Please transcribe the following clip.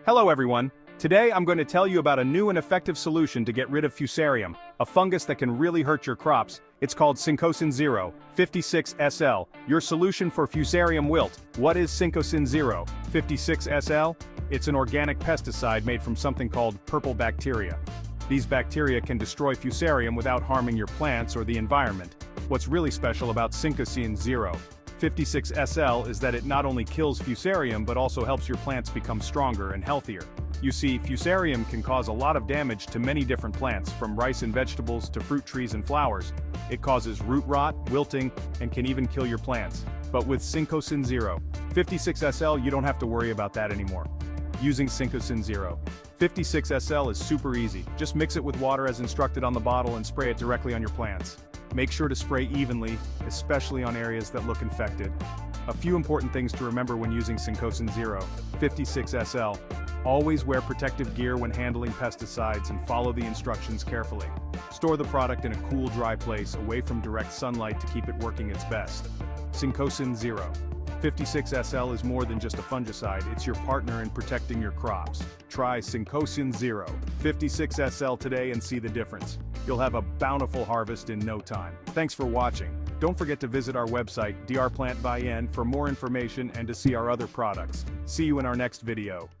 Hello everyone. Today I'm going to tell you about a new and effective solution to get rid of Fusarium, a fungus that can really hurt your crops. It's called Syncocin Zero, 56SL, your solution for Fusarium wilt. What is Syncocin Zero, 56SL? It's an organic pesticide made from something called purple bacteria. These bacteria can destroy Fusarium without harming your plants or the environment. What's really special about Syncocin Zero, 56SL is that it not only kills Fusarium but also helps your plants become stronger and healthier. You see, Fusarium can cause a lot of damage to many different plants, from rice and vegetables to fruit trees and flowers. It causes root rot, wilting, and can even kill your plants. But with Syncocin Zero, 56SL, you don't have to worry about that anymore. Using Syncocin Zero, 56SL is super easy. Just mix it with water as instructed on the bottle and spray it directly on your plants. Make sure to spray evenly, especially on areas that look infected. A few important things to remember when using Syncocin Zero, 56SL. Always wear protective gear when handling pesticides and follow the instructions carefully. Store the product in a cool, dry place away from direct sunlight to keep it working its best. Syncocin Zero, 56SL is more than just a fungicide, it's your partner in protecting your crops. Try Syncocin Zero, 56SL today and see the difference. You'll have a bountiful harvest in no time. Thanks for watching. Don't forget to visit our website, Dr. Plant by N, for more information and to see our other products. See you in our next video.